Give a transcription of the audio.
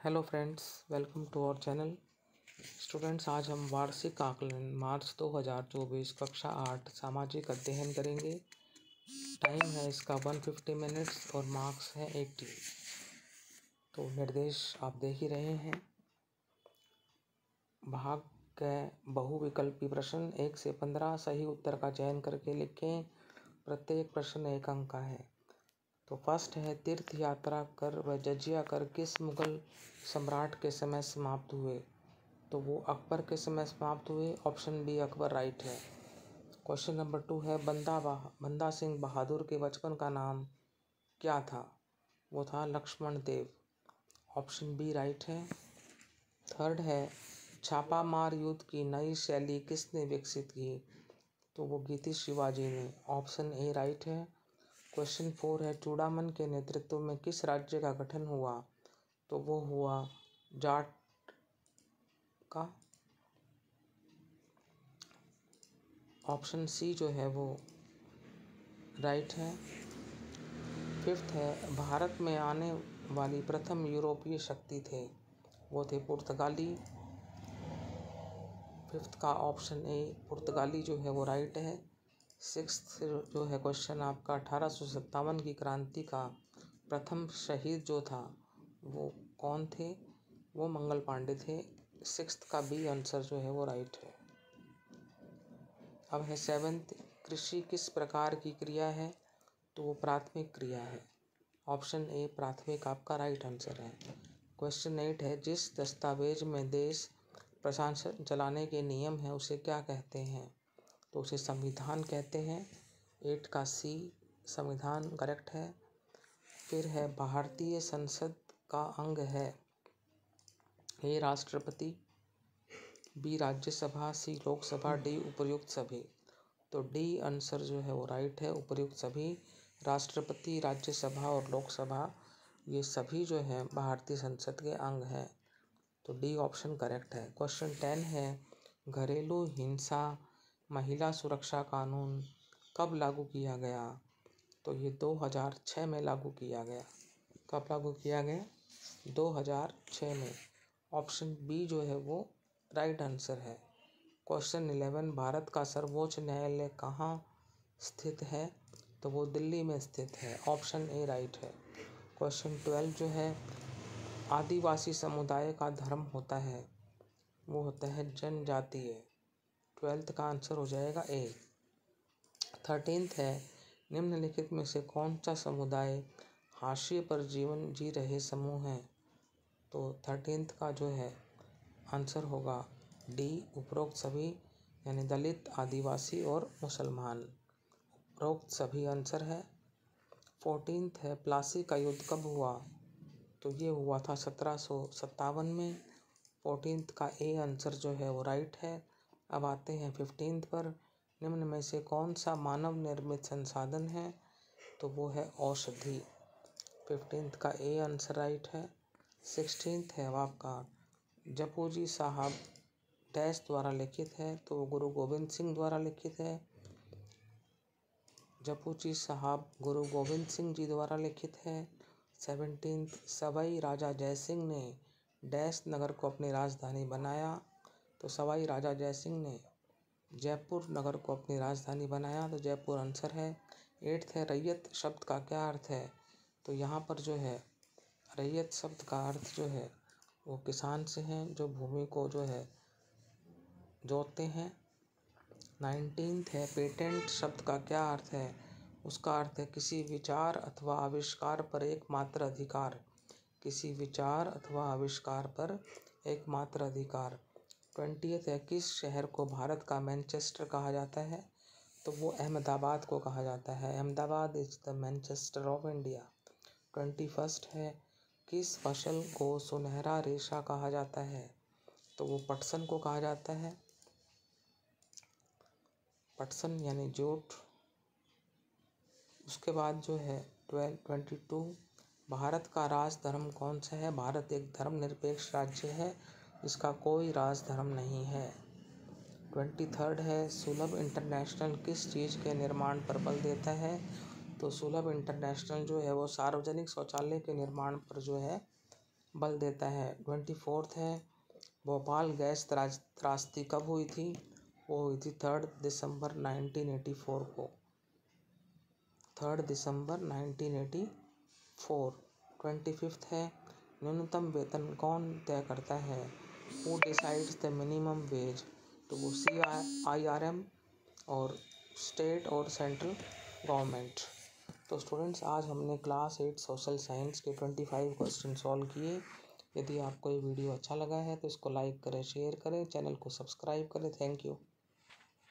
Hello friends, welcome to our channel. Students, आज हम वार्षिक आकलन मार्च 2024 कक्षा 8 सामाजिक अध्ययन करेंगे। टाइम है इसका 150 मिनट्स और मार्क्स है 80। तो निर्देश आप देख ही रहे हैं। भाग के बहुविकल्पी प्रश्न 1 से 15 सही उत्तर का चयन करके लिखें। प्रत्येक प्रश्न 1 अंक का है। तो फर्स्ट है, तीर्थ यात्रा कर व जजिया कर किस मुगल सम्राट के समय समाप्त हुए? तो वो अकबर के समय समाप्त हुए। ऑप्शन बी अकबर राइट है। क्वेश्चन नंबर 2 है, बंदा सिंह बहादुर के बचपन का नाम क्या था? वो था Lakshman Dev. Option B right है। थर्ड है, छापामार युद्ध की नई शैली किसने विकसित की? तो वो गीति शिवाजी ने। ऑप्शन ए राइट है। क्वेश्चन 4 है, चूड़ामन के नेतृत्व में किस राज्य का गठन हुआ? तो वो हुआ जाट का। ऑप्शन सी जो है वो राइट है। फिफ्थ है, भारत में आने वाली प्रथम यूरोपीय शक्ति थे, वो थे पुर्तगाली। फिफ्थ का ऑप्शन ए पुर्तगाली जो है वो राइट है। सिक्स्थ जो है क्वेश्चन आपका, 1857 की क्रांति का प्रथम शहीद जो था वो कौन थे? वो मंगल पांडे थे। सिक्स्थ का बी आंसर जो है वो राइट है। अब है सेवंथ, कृषि किस प्रकार की क्रिया है? तो वो प्राथमिक क्रिया है। ऑप्शन ए प्राथमिक आपका राइट आंसर है। क्वेश्चन 8 है, जिस दस्तावेज में देश प्रशासन चलाने के नियम है उसे क्या कहते हैं? तो उसे संविधान कहते हैं। 8 का सी संविधान करेक्ट है। फिर है, भारतीय संसद का अंग है? ए राष्ट्रपति, B Rajya Sabha, C Lok Sabha, D उपर्युक्त सभी। तो डी आंसर जो है वो राइट है। उपर्युक्त सभी, राष्ट्रपति, राज्यसभा और लोकसभा ये सभी जो है भारतीय संसद के अंग हैं। तो डी ऑप्शन करेक्ट है। क्वेश्चन 10 है, घरेलू हिंसा महिला सुरक्षा कानून कब लागू किया गया? तो ये 2006 में लागू किया गया। कब लागू किया गया? 2006 में। ऑप्शन बी जो है वो राइट आंसर है। क्वेश्चन 11, भारत का सर्वोच्च न्यायालय कहाँ स्थित है? तो वो दिल्ली में स्थित है। ऑप्शन ए राइट है। क्वेश्चन 12 जो है, आदिवासी समुदाय का धर्म होता है, वो होता है जनजातीय। 12th का आंसर हो जाएगा ए। 13th है, निम्नलिखित में से कौन सा समुदाय हाशिए पर जीवन जी रहे समूह है? तो 13th का जो है आंसर होगा डी उपरोक्त सभी, यानी दलित, आदिवासी और मुसलमान। उपरोक्त सभी आंसर है। 14th है, प्लासी का युद्ध कब हुआ? तो ये हुआ था 1757 में। 14th का ए आंसर जो है वो राइट है। अब आते हैं 15th पर, निम्न में से कौन सा मानव निर्मित संसाधन है? तो वो है औषधि। 15th का ए आंसर राइट है। 16th है आपका, जपूजी साहब डैश द्वारा लिखित है, तो वो गुरु गोविंद सिंह द्वारा लिखित है। जपूजी साहब गुरु गोविंद सिंह जी द्वारा लिखित है। 17th, सवाई राजा जयसिंह ने डैश नगर को अपनी राजधानी बनाया? तो सवाई राजा जयसिंह ने जयपुर नगर को अपनी राजधानी बनाया, तो जयपुर आंसर है। 8th है, रैयत शब्द का क्या अर्थ है? तो यहाँ पर जो है रैयत शब्द का अर्थ जो है वो किसान से हैं, जो भूमि को जो है जोतते हैं। 19th है, पेटेंट शब्द का क्या अर्थ है? उसका अर्थ है किसी विचार अथवा आविष्कार पर एकमात्र अधिकार। किसी विचार अथवा आविष्कार पर एकमात्र अधिकार। 20th है, किस शहर को भारत का मैनचेस्टर कहा जाता है? तो वो अहमदाबाद को कहा जाता है। Ahmedabad is the Manchester of India. 21st है, किस फसल को सुनहरा रेशा कहा जाता है? तो वो पटसन को कहा जाता है। पटसन यानी जूट। उसके बाद जो है 22, भारत का राज धर्म कौन सा है? भारत एक धर्मनिरपेक्ष राज्य है, इसका कोई राज धर्म नहीं है। 23rd है, सुलभ इंटरनेशनल किस चीज़ के निर्माण पर बल देता है? तो सुलभ इंटरनेशनल जो है वो सार्वजनिक शौचालय के निर्माण पर जो है बल देता है। 24 है भोपाल गैस त्रासदी कब हुई थी? वो हुई थी 3 दिसंबर 1984 को, 3 दिसंबर 1984। 25 है न्यूनतम वेतन कौन तय करता है? Who decides the minimum wage? तो वो CIRM और स्टेट और सेंट्रल गवर्नमेंट। तो स्टूडेंट्स, आज हमने क्लास 8 सोशल साइंस के 25 क्वेश्चन सॉल्व किए। यदि आपको ये वीडियो अच्छा लगा है तो इसको लाइक करें, शेयर करें, चैनल को सब्सक्राइब करें। Thank you.